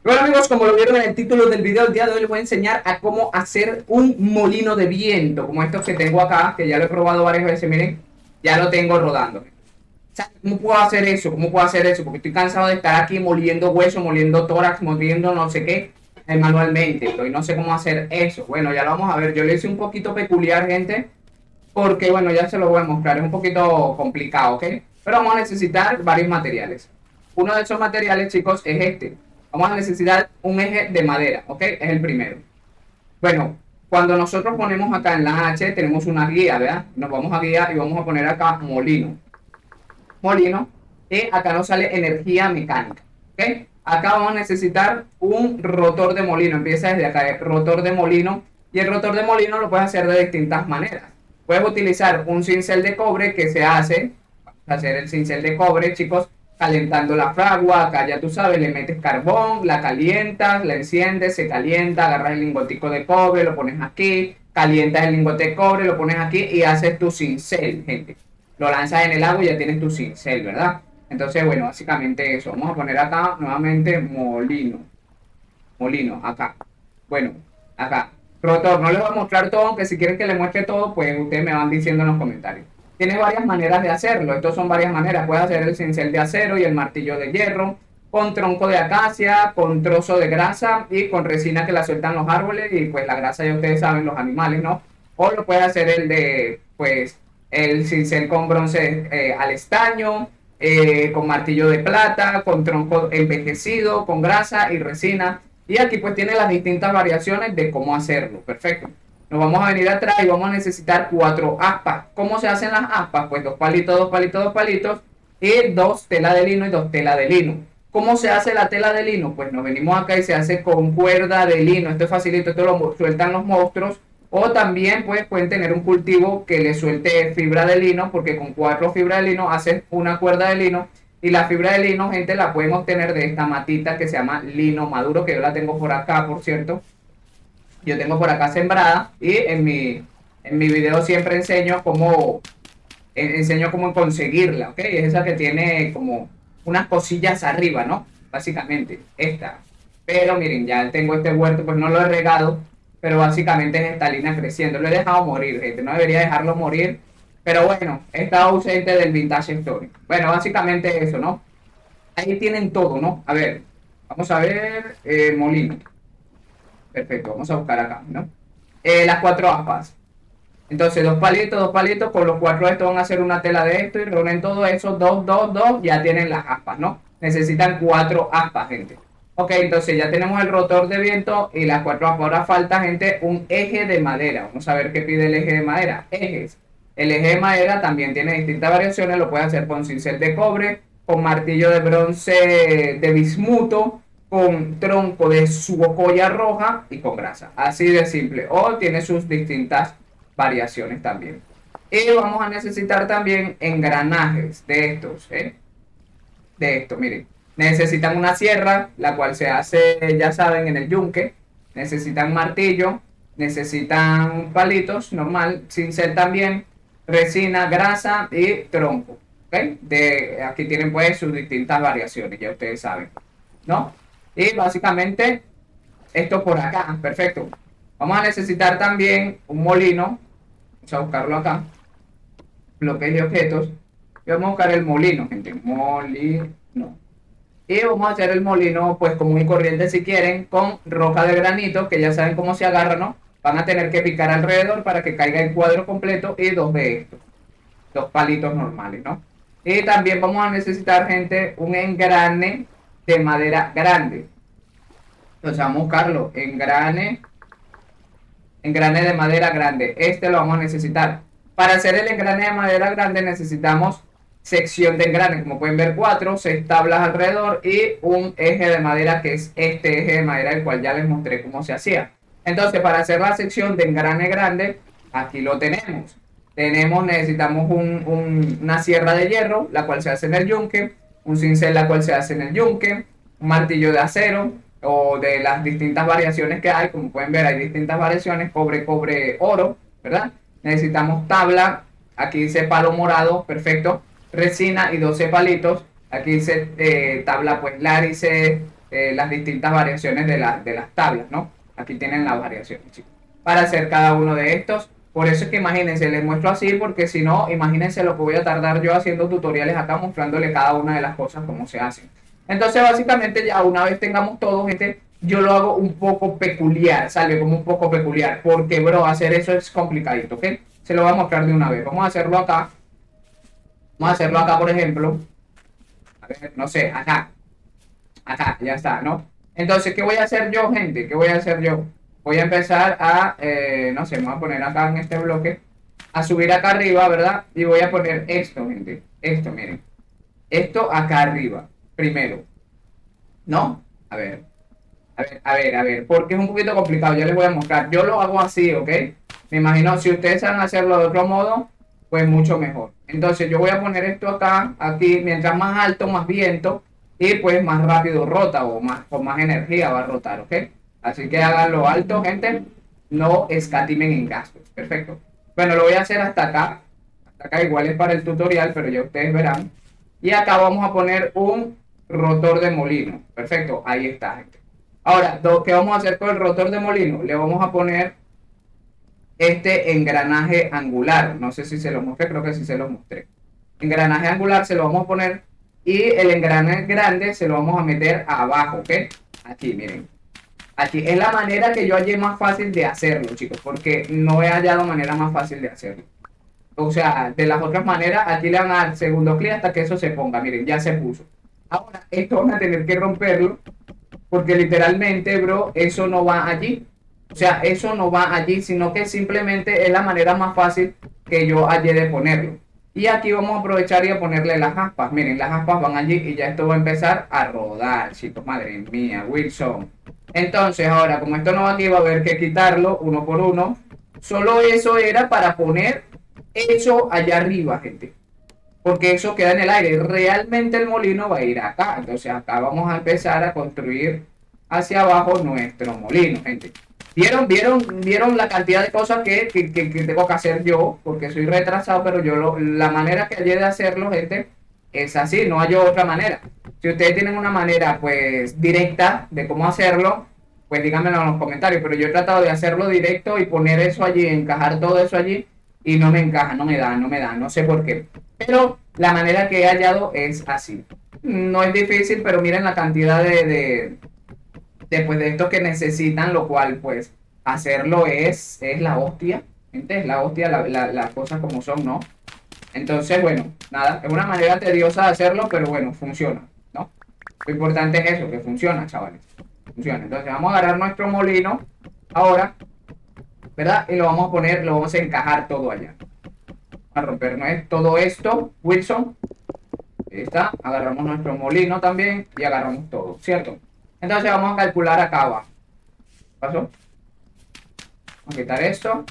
Bueno amigos, como lo vieron en el título del video, el día de hoy les voy a enseñar a cómo hacer un molino de viento, como estos que tengo acá, que ya lo he probado varias veces, miren, ya lo tengo rodando. O sea, ¿cómo puedo hacer eso? ¿Cómo puedo hacer eso? Porque estoy cansado de estar aquí moliendo hueso, moliendo tórax, moliendo no sé qué, manualmente, y no sé cómo hacer eso. Bueno, ya lo vamos a ver, yo lo hice un poquito peculiar, gente, porque bueno, ya se lo voy a mostrar, es un poquito complicado, ¿ok? Pero vamos a necesitar varios materiales. Uno de esos materiales, chicos, es este. Vamos a necesitar un eje de madera, ¿ok? Es el primero. Bueno, cuando nosotros ponemos acá en la H, tenemos una guía, ¿verdad? Nos vamos a guiar y vamos a poner acá molino. Molino, y acá nos sale energía mecánica, ¿ok? Acá vamos a necesitar un rotor de molino. Empieza desde acá, el rotor de molino. Y el rotor de molino lo puedes hacer de distintas maneras. Puedes utilizar un cincel de cobre que se hace, hacer el cincel de cobre, chicos, calentando la fragua. Acá ya tú sabes, le metes carbón, la calientas, la enciendes, se calienta, agarras el lingotico de cobre, lo pones aquí, calientas el lingote de cobre, lo pones aquí y haces tu cincel, gente. Lo lanzas en el agua y ya tienes tu cincel, ¿verdad? Entonces, bueno, básicamente eso. Vamos a poner acá nuevamente molino. Molino, acá. Bueno, acá. Rotor, no les voy a mostrar todo, aunque si quieren que les muestre todo, pues ustedes me van diciendo en los comentarios. Tienes varias maneras de hacerlo. Estos son varias maneras. Puedes hacer el cincel de acero y el martillo de hierro, con tronco de acacia, con trozo de grasa y con resina que la sueltan los árboles y pues la grasa ya ustedes saben, los animales, ¿no? O lo puedes hacer el de, pues, el cincel con bronce al estaño, con martillo de plata, con tronco envejecido, con grasa y resina. Y aquí pues tiene las distintas variaciones de cómo hacerlo. Perfecto. Nos vamos a venir atrás y vamos a necesitar 4 aspas. ¿Cómo se hacen las aspas? Pues 2 palitos, 2 palitos, 2 palitos y 2 telas de lino y 2 telas de lino. ¿Cómo se hace la tela de lino? Pues nos venimos acá y se hace con cuerda de lino. Esto es facilito, esto lo sueltan los monstruos. O también pues pueden tener un cultivo que le suelte fibra de lino, porque con 4 fibras de lino haces una cuerda de lino. Y la fibra de lino, gente, la pueden obtener de esta matita que se llama lino maduro, que yo la tengo por acá, por cierto. Yo tengo por acá sembrada y en mi video siempre enseño cómo conseguirla, ¿ok? Es esa que tiene como unas cosillas arriba, ¿no? Básicamente, esta. Pero miren, ya tengo este huerto, pues no lo he regado, pero básicamente es esta línea creciendo. Lo he dejado morir, gente, no debería dejarlo morir, pero bueno, he estado ausente del Vintage Story. Bueno, básicamente eso, ¿no? Ahí tienen todo, ¿no? A ver, vamos a ver, molino. Perfecto, vamos a buscar acá, ¿no? Las 4 aspas. Entonces, 2 palitos, con los 4 de estos van a hacer una tela de esto y reúnen todo eso, 2, ya tienen las aspas, ¿no? Necesitan 4 aspas, gente. Ok, entonces ya tenemos el rotor de viento y las 4 aspas. Ahora falta, gente, un eje de madera. Vamos a ver qué pide el eje de madera. Ejes. El eje de madera también tiene distintas variaciones. Lo puede hacer con cincel de cobre, con martillo de bronce de bismuto, con tronco de subocoya roja y con grasa. Así de simple. O tiene sus distintas variaciones también. Y vamos a necesitar también engranajes de estos, ¿eh? De esto, miren. Necesitan una sierra, la cual se hace, ya saben, en el yunque. Necesitan martillo, necesitan palitos, normal, cincel también, resina, grasa y tronco. ¿Ok? Aquí tienen pues sus distintas variaciones, ya ustedes saben, ¿no? Y básicamente esto por acá, perfecto. Vamos a necesitar también un molino. Vamos a buscarlo acá. Bloques de objetos. Y vamos a buscar el molino, gente. Molino. Y vamos a hacer el molino, pues común y corriente si quieren, con roca de granito, que ya saben cómo se agarra, ¿no? Van a tener que picar alrededor para que caiga el cuadro completo y 2 de estos. 2 palitos normales, ¿no? Y también vamos a necesitar, gente, un engrane de madera grande. Entonces vamos a buscarlo. Engrane de madera grande. Este lo vamos a necesitar. Para hacer el engrane de madera grande necesitamos sección de engrane. Como pueden ver, 6 tablas alrededor y un eje de madera, que es este eje de madera, el cual ya les mostré cómo se hacía. Entonces, para hacer la sección de engrane grande, aquí lo tenemos. Necesitamos una sierra de hierro, la cual se hace en el yunque, un cincel, la cual se hace en el yunque, un martillo de acero, o de las distintas variaciones que hay. Como pueden ver, hay distintas variaciones: cobre, cobre, oro, ¿verdad? Necesitamos tabla, aquí dice palo morado, perfecto, resina y 12 palitos. Aquí dice tabla pues lárice, las distintas variaciones de las tablas, ¿no? Aquí tienen las variaciones, chicos, para hacer cada uno de estos. Por eso es que imagínense, les muestro así, porque si no, imagínense lo que voy a tardar yo haciendo tutoriales acá, mostrándole cada una de las cosas, cómo se hacen. Entonces, básicamente, ya una vez tengamos todo, gente, yo lo hago un poco peculiar, sale como un poco peculiar, porque, bro, hacer eso es complicadito, ¿ok? Se lo voy a mostrar de una vez. Vamos a hacerlo acá. Vamos a hacerlo acá, por ejemplo. A ver, no sé, acá. Acá, ya está, ¿no? Entonces, ¿qué voy a hacer yo, gente? ¿Qué voy a hacer yo? Voy a empezar a, no sé, me voy a poner acá en este bloque, a subir acá arriba, ¿verdad? Y voy a poner esto, gente. Esto, miren. Esto acá arriba, primero. ¿No? A ver. A ver, porque es un poquito complicado, ya les voy a mostrar. Yo lo hago así, ¿ok? Me imagino, si ustedes saben hacerlo de otro modo, pues mucho mejor. Entonces yo voy a poner esto acá, aquí, mientras más alto, más viento, y pues más rápido rota, o con más energía va a rotar, ¿ok? Así que háganlo alto, gente, no escatimen en gastos. Perfecto. Bueno, lo voy a hacer hasta acá igual es para el tutorial, pero ya ustedes verán. Y acá vamos a poner un rotor de molino. Perfecto, ahí está, gente. Ahora, ¿qué vamos a hacer con el rotor de molino? Le vamos a poner este engranaje angular. No sé si se lo mostré, creo que sí se lo mostré. Engranaje angular se lo vamos a poner y el engranaje grande se lo vamos a meter abajo, ¿ok? Aquí, miren. Aquí es la manera que yo hallé más fácil de hacerlo, chicos, porque no he hallado manera más fácil de hacerlo. O sea, de las otras maneras, aquí le van a dar segundo clic hasta que eso se ponga. Miren, ya se puso. Ahora, esto van a tener que romperlo porque literalmente, bro, eso no va allí. O sea, eso no va allí, sino que simplemente es la manera más fácil que yo hallé de ponerlo. Y aquí vamos a aprovechar y a ponerle las aspas. Miren, las aspas van allí y ya esto va a empezar a rodar, chicos. Madre mía, Wilson. Entonces, ahora, como esto no va aquí, va a haber que quitarlo uno por uno. Solo eso era para poner eso allá arriba, gente. Porque eso queda en el aire. Realmente el molino va a ir acá. Entonces acá vamos a empezar a construir hacia abajo nuestro molino, gente. ¿Vieron la cantidad de cosas que tengo que hacer yo? Porque soy retrasado, pero yo la manera que hallé de hacerlo, gente, es así. No hay otra manera. Si ustedes tienen una manera, pues, directa de cómo hacerlo, pues díganmelo en los comentarios. Pero yo he tratado de hacerlo directo y poner eso allí, encajar todo eso allí. Y no me encaja, no me da, no sé por qué. Pero la manera que he hallado es así. No es difícil, pero miren la cantidad de estos que necesitan, lo cual pues hacerlo es la hostia. Gente, es la hostia, las cosas como son, ¿no? Entonces, bueno, nada, es una manera tediosa de hacerlo, pero bueno, funciona, ¿no? Lo importante es eso, que funciona, chavales. Funciona. Entonces vamos a agarrar nuestro molino ahora, ¿verdad? Y lo vamos a poner, lo vamos a encajar todo allá. A romper todo esto, Wilson. Ahí está. Agarramos nuestro molino también y agarramos todo, ¿cierto? Entonces vamos a calcular acá abajo. ¿Pasó? Vamos a quitar esto.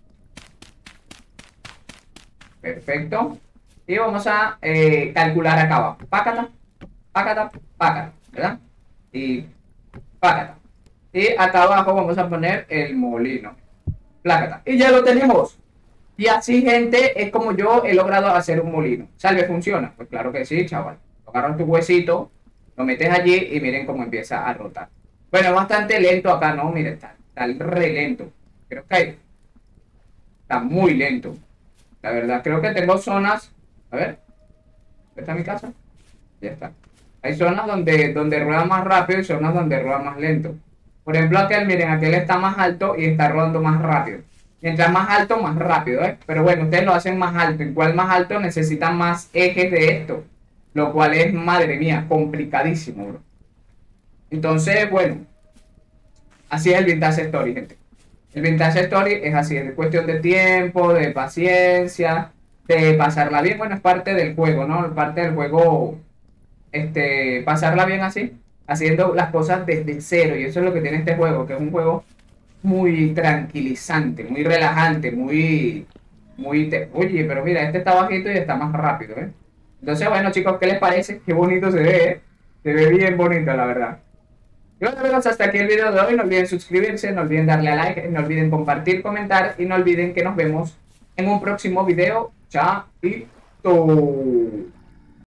Perfecto. Y vamos a calcular acá abajo. Pácata, pácata, pácata, ¿verdad? Y pácata. Y acá abajo vamos a poner el molino. Plácata. Y ya lo tenemos. Y así, gente, es como yo he logrado hacer un molino. ¿Salve? ¿Funciona? Pues claro que sí, chaval. Agarras tu huesito, lo metes allí y miren cómo empieza a rotar. Bueno, es bastante lento acá, ¿no? Miren, está re lento. Creo que está muy lento. La verdad, creo que tengo zonas. A ver. ¿Está mi casa? Ya está. Hay zonas donde rueda más rápido y zonas donde rueda más lento. Por ejemplo, aquel, miren, aquel está más alto y está rodando más rápido. Mientras más alto, más rápido, ¿eh? Pero bueno, ustedes lo hacen más alto. En cual más alto necesitan más ejes de esto. Lo cual es, madre mía, complicadísimo, bro. Entonces, bueno. Así es el Vintage Story, gente. El Vintage Story es así. Es cuestión de tiempo, de paciencia, de pasarla bien. Bueno, es parte del juego, ¿no? Es parte del juego, pasarla bien así. Haciendo las cosas desde cero. Y eso es lo que tiene este juego, que es un juego muy tranquilizante, muy relajante, oye, pero mira, este está bajito y está más rápido, ¿eh? Entonces, bueno, chicos, ¿qué les parece? Qué bonito se ve, ¿eh? Se ve bien bonito, la verdad. Y bueno, amigos, hasta aquí el video de hoy. No olviden suscribirse, no olviden darle a like, no olviden compartir, comentar y no olviden que nos vemos en un próximo video. Chao y todo.